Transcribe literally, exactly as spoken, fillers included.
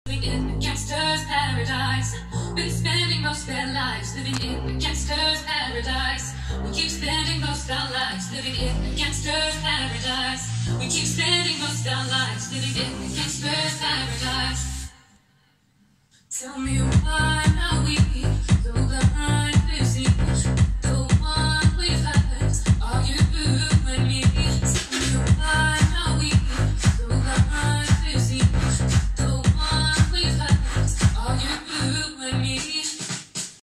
Living in a gangster's paradise. Been spending most of their lives living in a gangster's paradise. We keep spending most of our lives living in a gangster's paradise. We keep spending most of our lives living in a gangster's paradise. Tell me why.